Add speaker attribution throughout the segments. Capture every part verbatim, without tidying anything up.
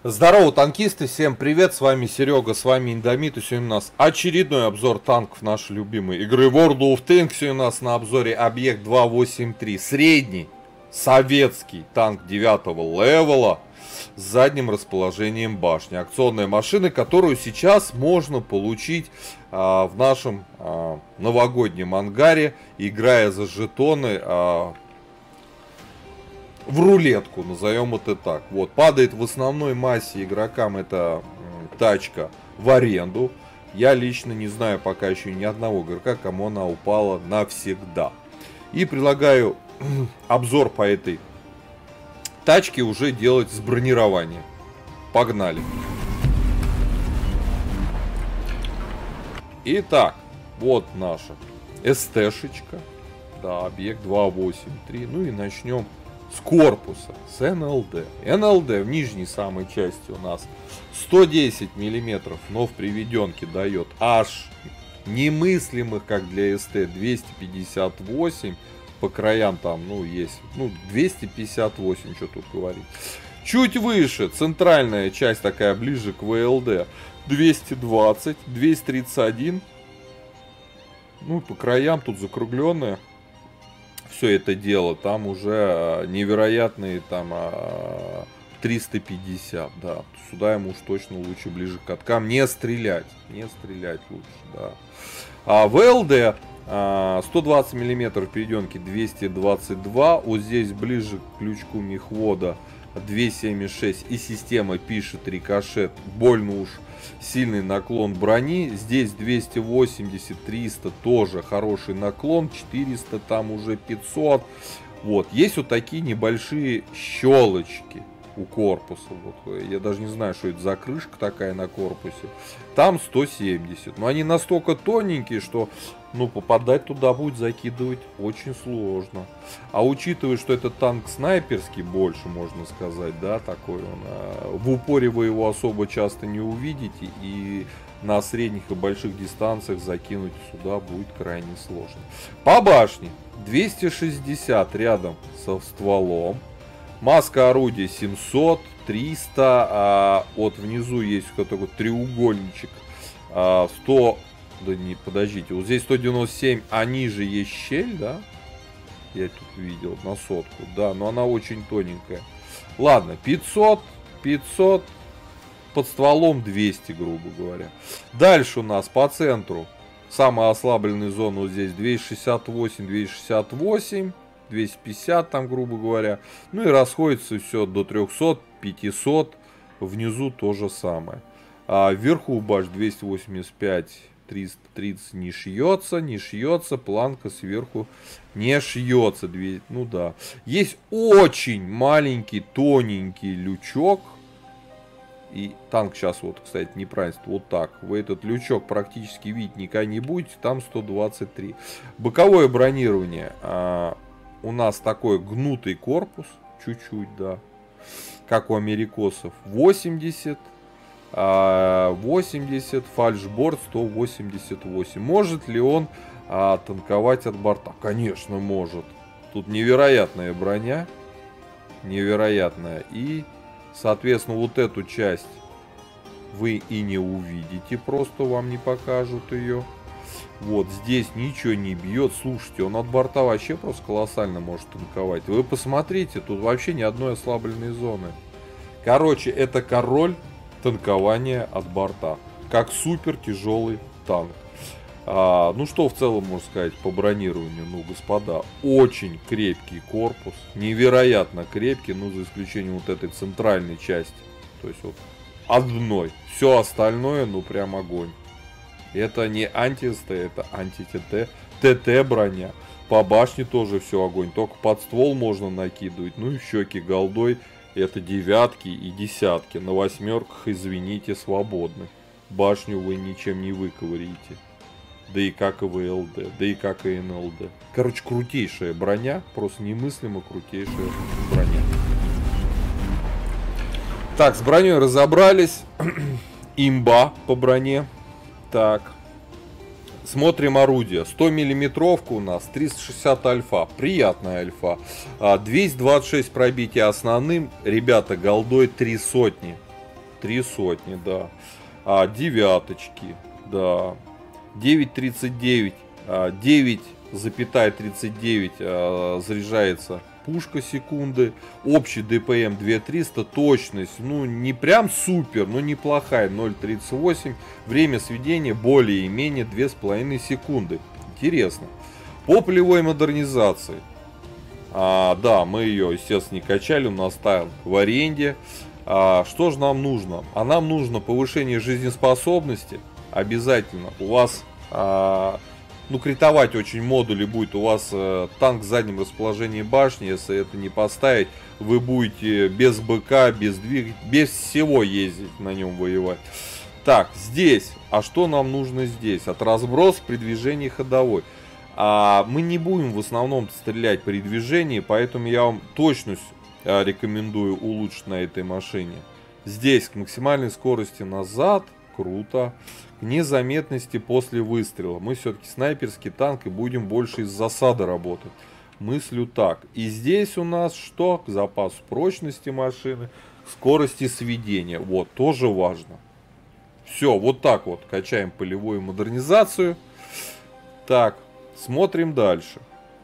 Speaker 1: Здорово, танкисты, всем привет, с вами Серега, с вами Индомит, и сегодня у нас очередной обзор танков нашей любимой игры World of Tanks. Сегодня у нас на обзоре объект два восемь три, средний советский танк девятого левела с задним расположением башни. Акционная машина, которую сейчас можно получить а, в нашем а, новогоднем ангаре, играя за жетоны а, в рулетку, назовем это так. Вот, падает в основной массе игрокам эта м, тачка в аренду. Я лично не знаю пока еще ни одного игрока, кому она упала навсегда. И предлагаю обзор по этой тачке уже делать с бронированием. Погнали. Итак, вот наша СТ-шечка. Да, объект два восемь три. Ну и начнем с корпуса, с эн эл дэ. эн эл дэ в нижней самой части у нас сто десять миллиметров, но в приведенке дает аж немыслимых, как для эс тэ, двести пятьдесят восемь. По краям там, ну, есть, ну, двести пятьдесят восемь, что тут говорить. Чуть выше, центральная часть такая, ближе к вэ эл дэ, двести двадцать, двести тридцать один. Ну, по краям тут закругленная. Все это дело, там уже невероятные там триста пятьдесят, да. Сюда ему уж точно лучше ближе к каткам не стрелять, не стрелять лучше, да. А вэ эл дэ сто двадцать миллиметров перейденки двести двадцать два, вот здесь ближе к крючку мехвода двести семьдесят шесть, и система пишет рикошет, больно уж сильный наклон брони. Здесь двести восемьдесят, триста, тоже хороший наклон, четыреста, там уже пятьсот. Вот, есть вот такие небольшие щелочки у корпуса. Вот, я даже не знаю, что это за крышка такая на корпусе. Там сто семьдесят. Но они настолько тоненькие, что ну, попадать туда будет закидывать очень сложно. А учитывая, что это танк снайперский, больше можно сказать, да, такой он. А, в упоре вы его особо часто не увидите. И на средних и больших дистанциях закинуть сюда будет крайне сложно. По башне двести шестьдесят рядом со стволом. Маска орудия семьсот, триста, а вот внизу есть вот такой треугольничек, а, сто, да не, подождите, вот здесь сто девяносто семь, а ниже есть щель, да, я тут видел, на сотку, да, но она очень тоненькая. Ладно, пятьсот, пятьсот, под стволом двести, грубо говоря. Дальше у нас по центру самая ослабленная зона, вот здесь двести шестьдесят восемь, двести шестьдесят восемь. двести пятьдесят там, грубо говоря. Ну и расходится все до трехсот, пятисот. Внизу то же самое. А вверху баш двести восемьдесят пять, триста тридцать не шьется, не шьется. Планка сверху не шьется. Ну да. Есть очень маленький, тоненький лючок. И танк сейчас вот, кстати, неправильно, вот так. Вы этот лючок практически видеть никогда не будете. Там сто двадцать три. Боковое бронирование. У нас такой гнутый корпус, чуть-чуть, да, как у америкосов, восемьдесят, восемьдесят, фальшборд сто восемьдесят восемь. Может ли он а, танковать от борта? Конечно, может. Тут невероятная броня, невероятная. И, соответственно, вот эту часть вы и не увидите, просто вам не покажут ее. Вот здесь ничего не бьет. Слушайте, он от борта вообще просто колоссально может танковать. Вы посмотрите, тут вообще ни одной ослабленной зоны. Короче, это король танкования от борта. Как супер тяжелый танк. А, ну что в целом можно сказать по бронированию? Ну, господа, очень крепкий корпус. Невероятно крепкий, ну за исключением вот этой центральной части. То есть вот одной. Все остальное, ну прям огонь. Это не анти-СТ, это анти-ТТ. ТТ броня. По башне тоже все огонь. Только под ствол можно накидывать. Ну и щеки голдой. Это девятки и десятки. На восьмерках, извините, свободны. Башню вы ничем не выковыряете. Да и как и вэ эл дэ. Да и как и эн эл дэ. Короче, крутейшая броня. Просто немыслимо крутейшая броня. Так, с броней разобрались. Имба по броне. Так, смотрим орудие. сто миллиметровка у нас, триста шестьдесят альфа, приятная альфа. двести двадцать шесть пробития основным, ребята, голдой три сотни. три сотни, да. А, девяточки, да. девять тридцать девять, а, девять тридцать девять а, заряжается пушка секунды. Общий ДПМ две тысячи триста, точность, ну не прям супер, но неплохая, ноль тридцать восемь. Время сведения более-менее две с половиной секунды. Интересно. По полевой модернизации. А, да, мы ее, естественно, не качали, у нас ставил в аренде. А, что же нам нужно? А нам нужно повышение жизнеспособности. Обязательно. У вас, а, ну, критовать очень модули будет. У вас а, танк в заднем расположении башни. Если это не поставить, вы будете без БК, без двигателя, без всего ездить на нем воевать. Так, здесь. А что нам нужно здесь? От разброс при движении ходовой. А мы не будем в основном стрелять при движении, поэтому я вам точность а, рекомендую улучшить на этой машине. Здесь к максимальной скорости назад, круто. К незаметности после выстрела. Мы все-таки снайперский танк и будем больше из засады работать. Мыслю так. И здесь у нас что? К запасу прочности машины, скорости сведения. Вот, тоже важно. Все, вот так вот качаем полевую модернизацию. Так. Смотрим дальше.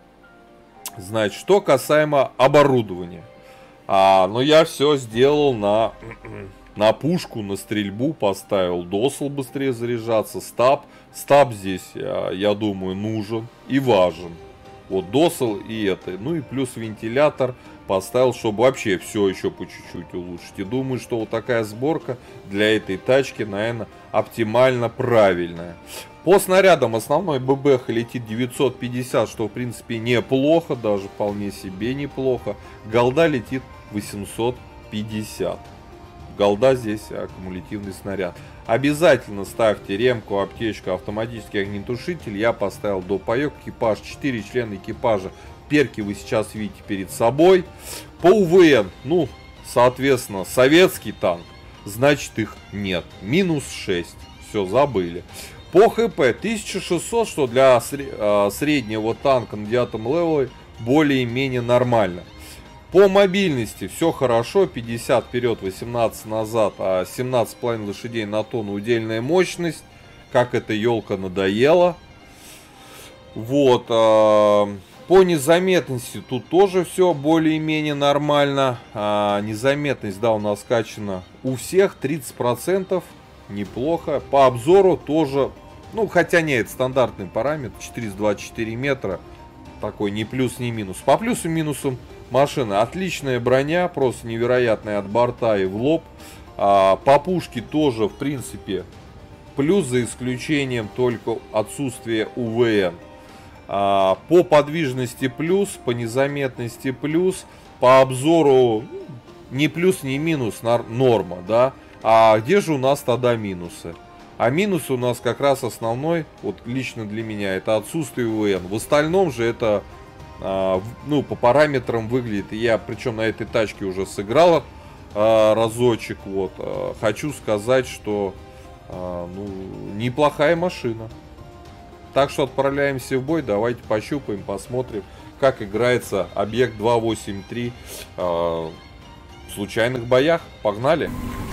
Speaker 1: Значит, что касаемо оборудования. А, ну, я все сделал на, на пушку, на стрельбу поставил. Досл быстрее заряжаться. Стаб. Стаб здесь, я, я думаю, нужен и важен. Вот досл и это. Ну и плюс вентилятор поставил, чтобы вообще все еще по чуть-чуть улучшить. И думаю, что вот такая сборка для этой тачки, наверное, оптимально правильная. По снарядам основной ББХ летит девятьсот пятьдесят, что в принципе неплохо, даже вполне себе неплохо. Голда летит восемьсот пятьдесят. Голда здесь аккумулятивный снаряд. Обязательно ставьте ремку, аптечку, автоматический огнетушитель. Я поставил допаёк, экипаж, четыре члена экипажа. Перки вы сейчас видите перед собой. По УВН, ну, соответственно, советский танк, значит их нет. Минус шесть. Все, забыли. По ХП тысяча шестьсот, что для среднего танка на девятом левеле более-менее нормально. По мобильности все хорошо, пятьдесят вперед, восемнадцать назад, а семнадцать с половиной лошадей на тонну удельная мощность. Как эта елка надоела. Вот. По незаметности тут тоже все более-менее нормально. Незаметность, да, у нас скачана у всех тридцать процентов. Неплохо. По обзору тоже, ну, хотя нет, стандартный параметр, четыреста двадцать четыре метра. Такой ни плюс, ни минус. По плюсам и минусам машины. Отличная броня, просто невероятная от борта и в лоб. А, по пушке тоже, в принципе, плюс, за исключением только отсутствия УВН. А, по подвижности плюс, по незаметности плюс, по обзору ни плюс, ни минус, норма, да. А где же у нас тогда минусы? А минус у нас как раз основной, вот лично для меня, это отсутствие УВН. В остальном же это, а, ну, по параметрам выглядит. Я, причем на этой тачке уже сыграл а, разочек. Вот. А, хочу сказать, что а, ну, неплохая машина. Так что отправляемся в бой. Давайте пощупаем, посмотрим, как играется объект два восемь три а, в случайных боях. Погнали!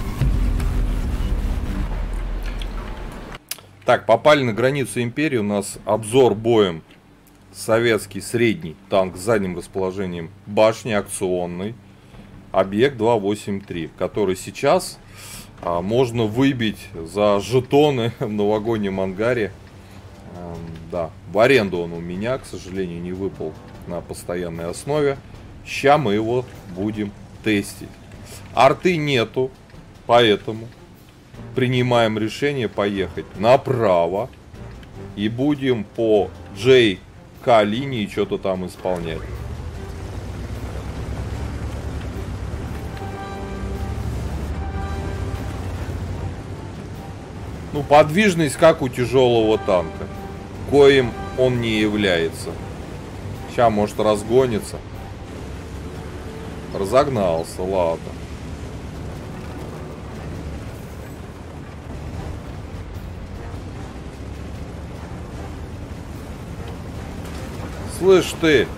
Speaker 1: Так, попали на границу империи. У нас обзор боем. Советский средний танк с задним расположением башни, акционный. Объект два восемь три, который сейчас а, можно выбить за жетоны в новогоднем ангаре. А, да, в аренду он у меня, к сожалению, не выпал на постоянной основе. Сейчас мы его будем тестить. Арты нету, поэтому принимаем решение поехать направо и будем по джей ка линии что-то там исполнять. Ну, подвижность как у тяжелого танка, коим он не является. Сейчас может разгонится. Разогнался, ладно. Слышь ты!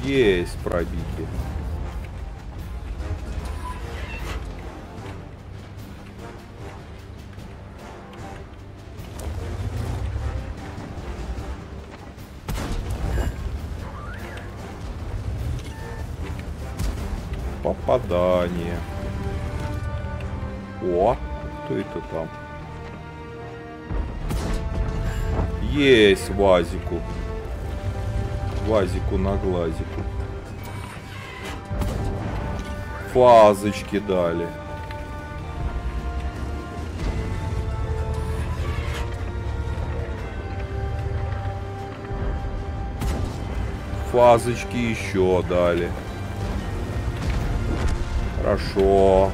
Speaker 1: Есть пробитие. Попадание. О, кто это там? Есть вазику. Вазику на глазику. Фазочки дали. Фазочки еще дали. Хорошо.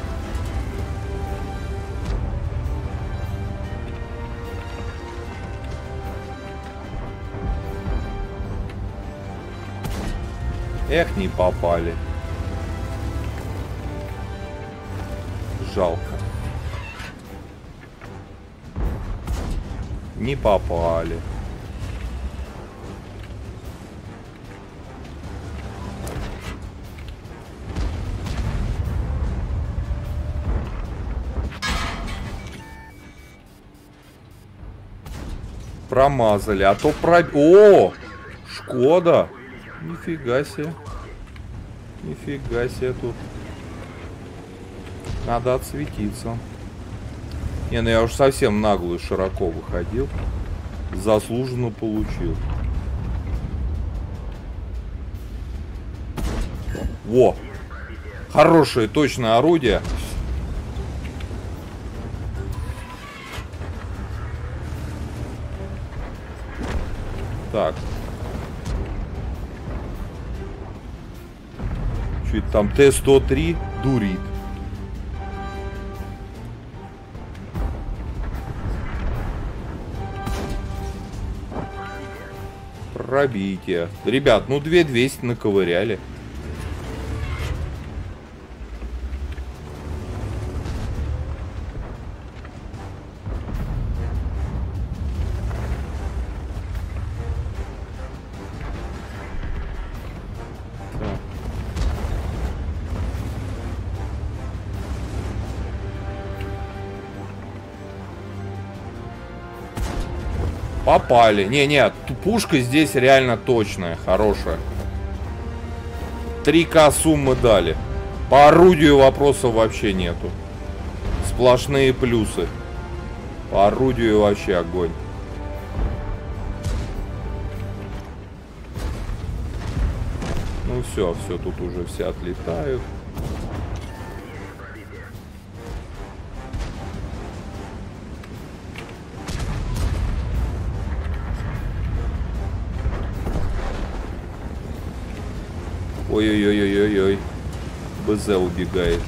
Speaker 1: Эх, не попали. Жалко. Не попали. Промазали, а то про... О! Шкода! Нифига себе. Нифига себе тут. Надо отсветиться. Не, ну я уж совсем наглую широко выходил. Заслуженно получил. Во! Хорошее, точное орудие. Так. Чуть там Т сто три дурит. Пробитие. Ребят, ну две двести наковыряли. Попали. Не-не, пушка здесь реально точная, хорошая. три ка суммы дали. По орудию вопросов вообще нету. Сплошные плюсы. По орудию вообще огонь. Ну все, все, тут уже все отлетают. Ой-ой-ой-ой-ой-ой. БЗ убегает.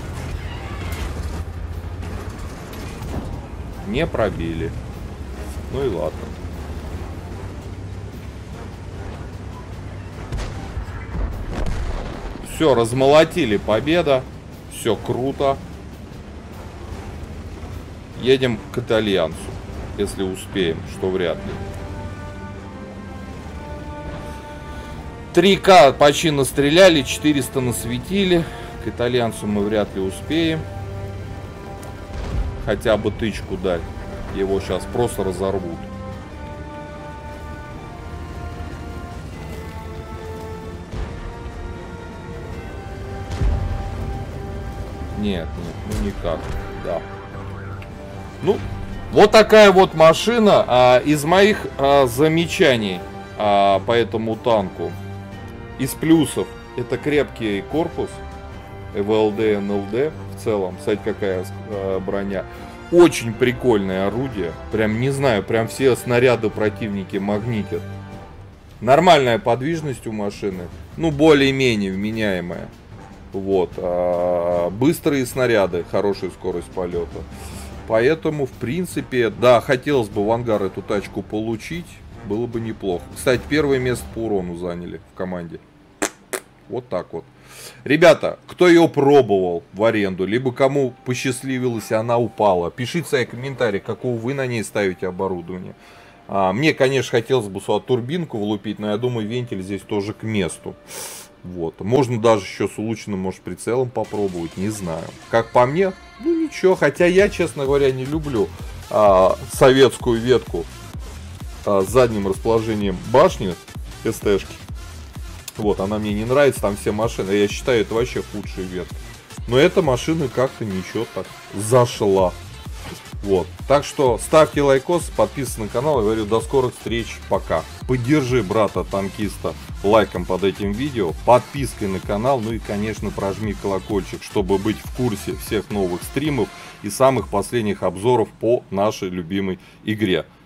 Speaker 1: Не пробили. Ну и ладно. Все, размолотили, победа. Все круто. Едем к итальянцу. Если успеем, что вряд ли. три ка почти настреляли, четыреста насветили. К итальянцу мы вряд ли успеем. Хотя бы тычку дать. Его сейчас просто разорвут. Нет, нет, ну никак. Да. Ну, вот такая вот машина. А, из моих а, замечаний а, по этому танку. Из плюсов это крепкий корпус, ВЛД, эн эл дэ в целом. Кстати, какая э, броня. Очень прикольное орудие. Прям не знаю, прям все снаряды противники магнитят. Нормальная подвижность у машины. Ну, более-менее вменяемая. Вот. А, быстрые снаряды, хорошая скорость полета. Поэтому, в принципе, да, хотелось бы в ангар эту тачку получить. Было бы неплохо. Кстати, первое место по урону заняли в команде. Вот так вот. Ребята, кто ее пробовал в аренду, либо кому посчастливилось, и она упала, пишите свои комментарии, какого вы на ней ставите оборудование. А, мне, конечно, хотелось бы сюда турбинку влупить, но я думаю, вентиль здесь тоже к месту. Вот. Можно даже еще с улучшенным, может, прицелом попробовать, не знаю. Как по мне, ну ничего. Хотя я, честно говоря, не люблю а, советскую ветку а, с задним расположением башни эс тэ-шки. Вот, она мне не нравится, там все машины. Я считаю, это вообще худшая ветка. Но эта машина как-то ничего так зашла. Вот. Так что ставьте лайкос, подписывайтесь на канал. Я говорю, до скорых встреч, пока. Поддержи брата-танкиста лайком под этим видео, подпиской на канал, ну и, конечно, прожми колокольчик, чтобы быть в курсе всех новых стримов и самых последних обзоров по нашей любимой игре.